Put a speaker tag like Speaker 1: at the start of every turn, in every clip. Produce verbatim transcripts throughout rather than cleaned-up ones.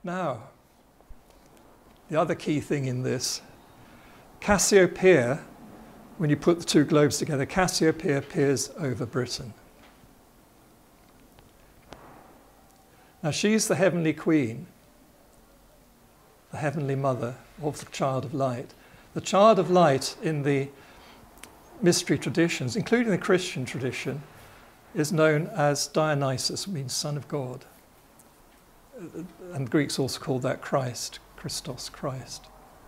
Speaker 1: Now, the other key thing in this, Cassiopeia, when you put the two globes together, Cassiopeia appears over Britain. Now, she's the heavenly queen, the heavenly mother of the child of light. The child of light in the mystery traditions, including the Christian tradition, is known as Dionysus, means son of God. And the Greeks also called that Christ, Christos, Christ.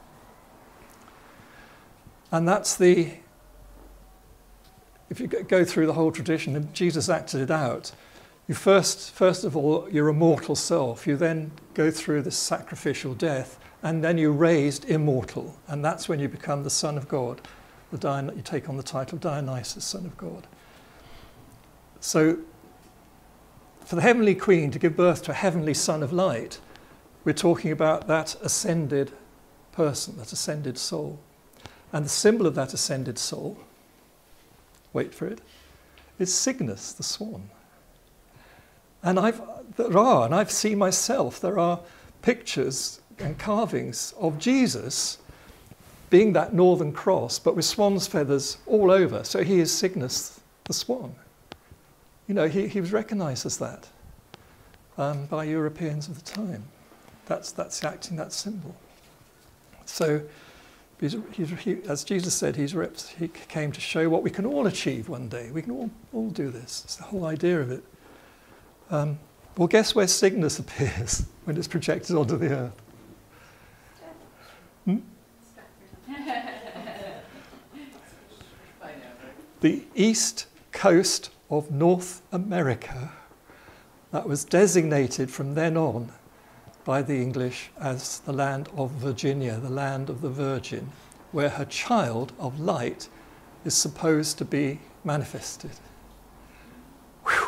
Speaker 1: And that's the, if you go through the whole tradition, and Jesus acted it out, you first, first of all, you're a mortal self. You then go through this sacrificial death, and then you're raised immortal. And that's when you become the Son of God. The Dion you take on the title Dionysus, Son of God. So, for the heavenly queen to give birth to a heavenly son of light, we're talking about that ascended person, that ascended soul. And the symbol of that ascended soul, wait for it, is Cygnus, the swan. And I've, there are, and I've seen myself, there are pictures and carvings of Jesus being that northern cross, but with swan's feathers all over. So he is Cygnus, the swan. You know, he, he was recognised as that um, by Europeans of the time. That's, that's acting that symbol. So, he's, he's, he, as Jesus said, he's rep, he came to show what we can all achieve one day. We can all, all do this. It's the whole idea of it. Um, well, guess where Cygnus appears when it's projected onto the earth? Hmm? The east coast of North America, that was designated from then on by the English as the land of Virginia, the land of the Virgin, where her child of light is supposed to be manifested. Whew.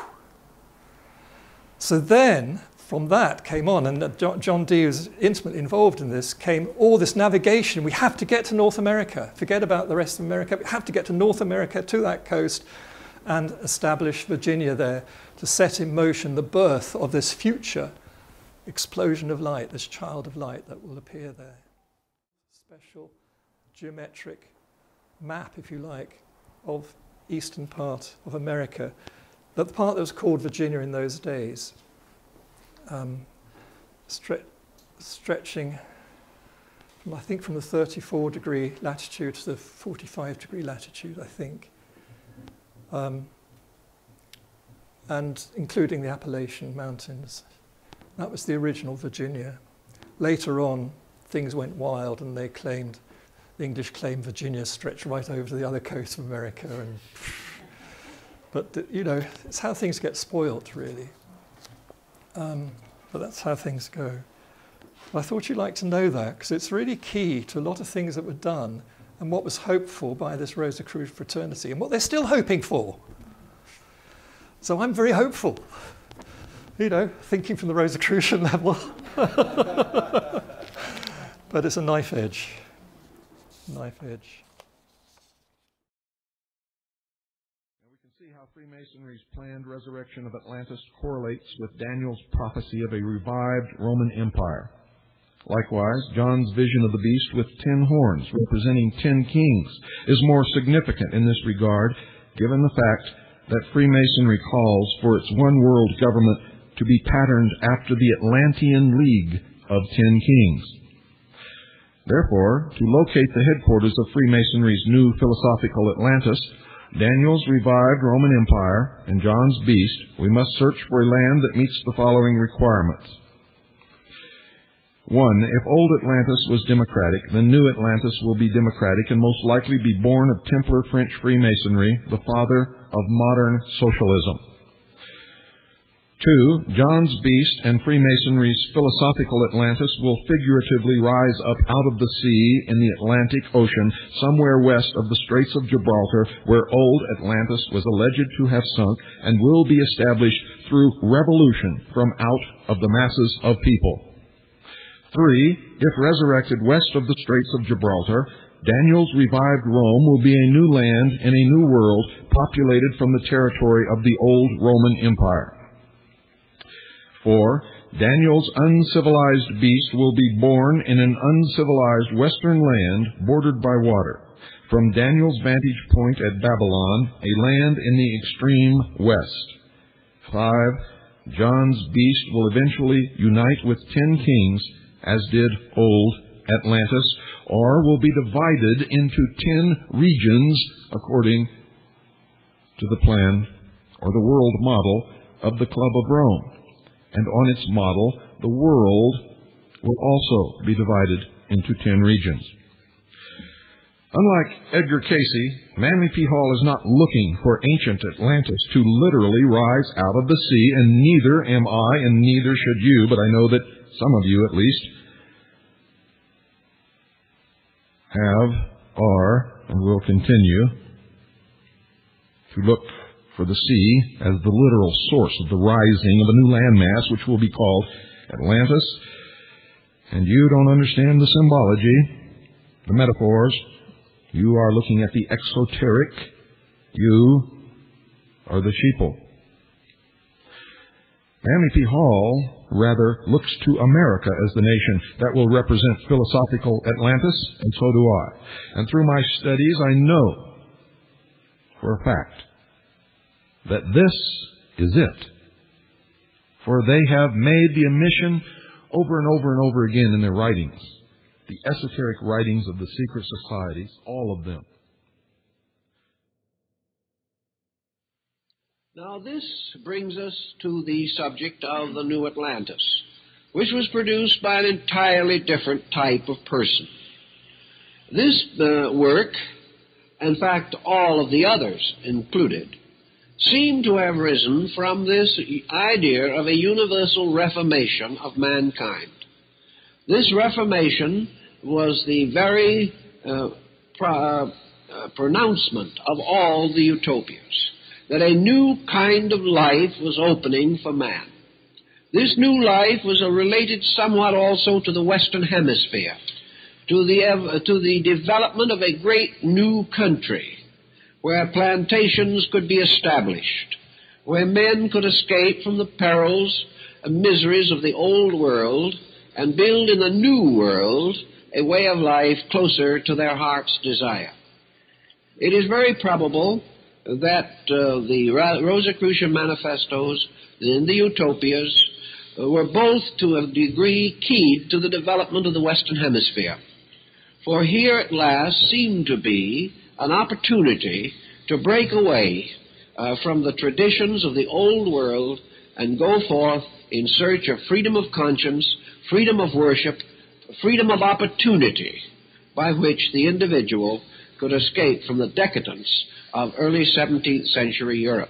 Speaker 1: So then, from that came on, and John Dee was intimately involved in this, came all this navigation. We have to get to North America. Forget about the rest of America. We have to get to North America, to that coast, and establish Virginia there to set in motion the birth of this future explosion of light, this child of light that will appear there. Special geometric map, if you like, of eastern part of America. But the part that was called Virginia in those days, um, stre stretching from, I think, from the thirty-four degree latitude to the forty-five degree latitude, I think. Um, and including the Appalachian Mountains. That was the original Virginia. Later on, things went wild and they claimed, the English claimed Virginia stretched right over to the other coast of America. And, but, you know, it's how things get spoilt, really. Um, but that's how things go. But I thought you'd like to know that, because it's really key to a lot of things that were done and what was hoped for by this Rosicrucian fraternity, and what they're still hoping for. So I'm very hopeful, you know, thinking from the Rosicrucian level. But it's a knife edge, knife edge.
Speaker 2: Now we can see how Freemasonry's planned resurrection of Atlantis correlates with Daniel's prophecy of a revived Roman Empire. Likewise, John's vision of the beast with ten horns, representing ten kings, is more significant in this regard, given the fact that Freemasonry calls for its one-world government to be patterned after the Atlantean League of Ten Kings. Therefore, to locate the headquarters of Freemasonry's new philosophical Atlantis, Daniel's revived Roman Empire, and John's beast, we must search for a land that meets the following requirements. One, if old Atlantis was democratic, then new Atlantis will be democratic and most likely be born of Templar French Freemasonry, the father of modern socialism. Two, John's beast and Freemasonry's philosophical Atlantis will figuratively rise up out of the sea in the Atlantic Ocean, somewhere west of the Straits of Gibraltar, where old Atlantis was alleged to have sunk, and will be established through revolution from out of the masses of people. Three, if resurrected west of the Straits of Gibraltar, Daniel's revived Rome will be a new land in a new world, populated from the territory of the old Roman Empire. Four, Daniel's uncivilized beast will be born in an uncivilized western land bordered by water. From Daniel's vantage point at Babylon, a land in the extreme west. Five, John's beast will eventually unite with ten kings, as did old Atlantis, or will be divided into ten regions according to the plan or the world model of the Club of Rome. And on its model, the world will also be divided into ten regions. Unlike Edgar Casey, Manly P. Hall is not looking for ancient Atlantis to literally rise out of the sea, and neither am I, and neither should you, but I know that some of you at least have, are, and will continue to look for the sea as the literal source of the rising of a new landmass, which will be called Atlantis. And you don't understand the symbology, the metaphors. You are looking at the exoteric. You are the sheeple. Manly P. Hall rather looks to America as the nation that will represent philosophical Atlantis, and so do I. And through my studies, I know for a fact that this is it. For they have made the omission over and over and over again in their writings. The esoteric writings of the secret societies, all of them.
Speaker 3: Now this brings us to the subject of the New Atlantis, which was produced by an entirely different type of person. This uh, work, in fact all of the others included, seem to have risen from this idea of a universal reformation of mankind. This reformation was the very uh, pro- uh, pronouncement of all the utopias, that a new kind of life was opening for man. This new life was uh, related somewhat also to the Western Hemisphere, to the, uh, to the development of a great new country, where plantations could be established, where men could escape from the perils and miseries of the old world and build in the new world a way of life closer to their heart's desire. It is very probable that uh, the Rosicrucian manifestos and the utopias uh, were both to a degree keyed to the development of the Western Hemisphere. For here at last seemed to be an opportunity to break away uh, from the traditions of the old world and go forth in search of freedom of conscience, freedom of worship, freedom of opportunity, by which the individual could escape from the decadence of early seventeenth century Europe.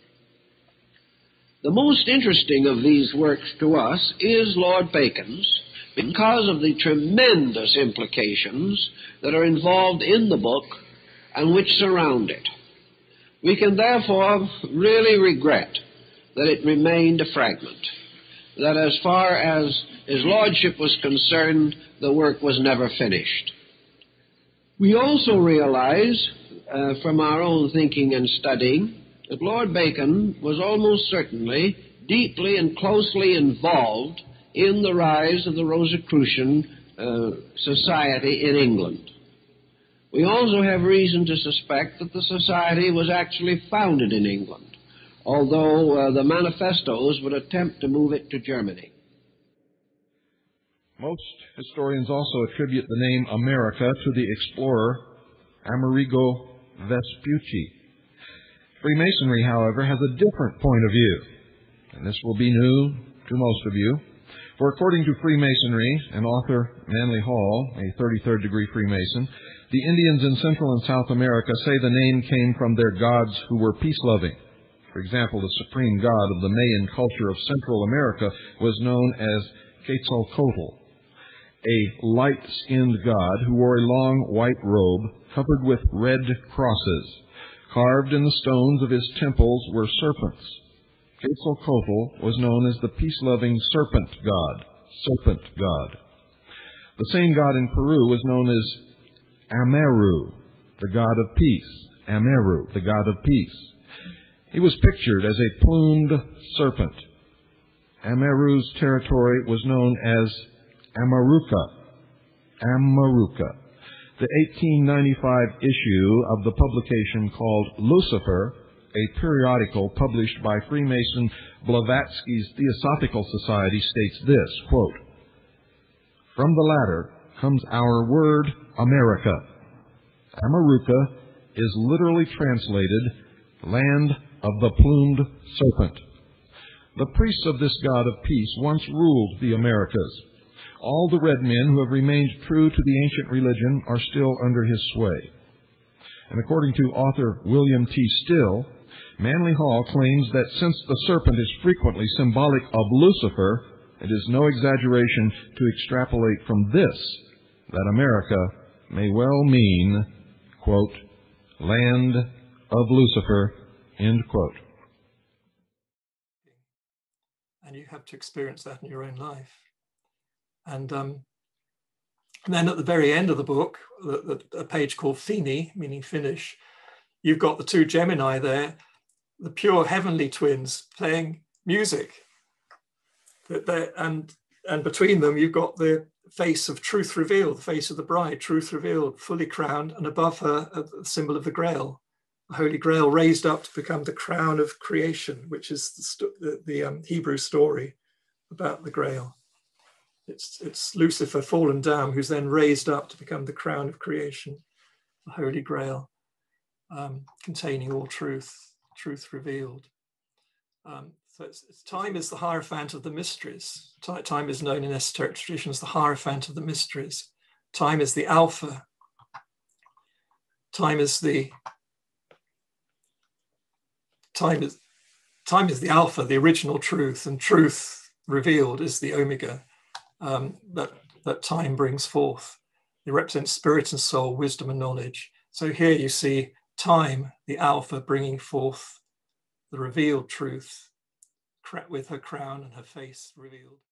Speaker 3: The most interesting of these works to us is Lord Bacon's, because of the tremendous implications that are involved in the book and which surround it. We can therefore really regret that it remained a fragment, that as far as his lordship was concerned, the work was never finished. We also realize uh, from our own thinking and studying that Lord Bacon was almost certainly deeply and closely involved in the rise of the Rosicrucian uh, society in England. We also have reason to suspect that the society was actually founded in England, although uh, the manifestos would attempt to move it to Germany.
Speaker 2: Most historians also attribute the name America to the explorer Amerigo Vespucci. Freemasonry, however, has a different point of view, and this will be new to most of you. For according to Freemasonry and author Manly Hall, a thirty-third degree Freemason, the Indians in Central and South America say the name came from their gods who were peace-loving. For example, the supreme god of the Mayan culture of Central America was known as Quetzalcoatl, a light-skinned god who wore a long white robe covered with red crosses. Carved in the stones of his temples were serpents. Quetzalcoatl was known as the peace-loving serpent god, serpent god. The same god in Peru was known as Ameru, the god of peace. Ameru, the god of peace. He was pictured as a plumed serpent, Ameru's territory was known as Amaruca. Amaruca. The eighteen ninety-five issue of the publication called Lucifer, a periodical published by Freemason Blavatsky's Theosophical Society, states this, quote, "From the latter comes our word America. Amaruca is literally translated land of the plumed serpent. The priests of this god of peace once ruled the Americas. All the red men who have remained true to the ancient religion are still under his sway." And according to author William T. Still, Manly Hall claims that since the serpent is frequently symbolic of Lucifer, it is no exaggeration to extrapolate from this that America may well mean, quote, land of Lucifer, end quote.
Speaker 1: And you have to experience that in your own life. And, um, and then at the very end of the book, the, the, a page called Fini, meaning finish, you've got the two Gemini there, the pure heavenly twins playing music. And, and between them, you've got the face of truth revealed, the face of the bride, truth revealed, fully crowned, and above her, a symbol of the Grail, the Holy Grail raised up to become the crown of creation, which is the, the, the um, Hebrew story about the Grail. It's, it's Lucifer fallen down, who's then raised up to become the crown of creation, the Holy Grail, um, containing all truth, truth revealed. Um, so it's, it's, time is the Hierophant of the mysteries. T time is known in esoteric tradition as the Hierophant of the mysteries. Time is the Alpha. Time is the time is time is the Alpha, the original truth, and truth revealed is the Omega. Um, that, that time brings forth. It represents spirit and soul, wisdom and knowledge. So here you see time, the Alpha, bringing forth the revealed truth with her crown and her face revealed.